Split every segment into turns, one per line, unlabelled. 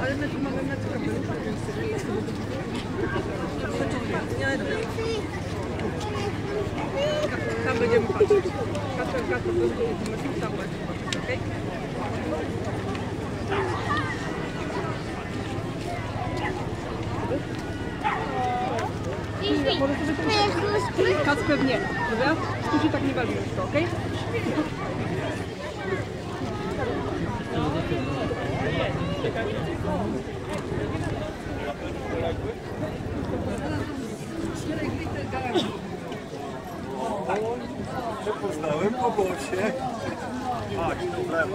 Ale my tu mamy metr kapelusza, więc nie tam będziemy patrzeć. Kaczka to będzie tam będzie patrzeć, okej? Kacper nie, dobra? Tu się tak nie bawi już to, okej?
Poznałem po bosie. Tak, problemu.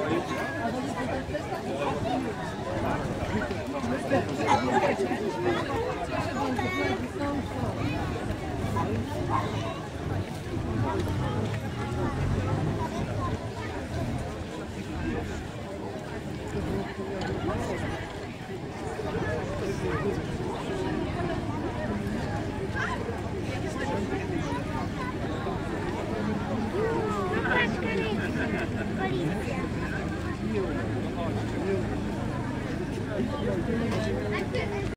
Policja.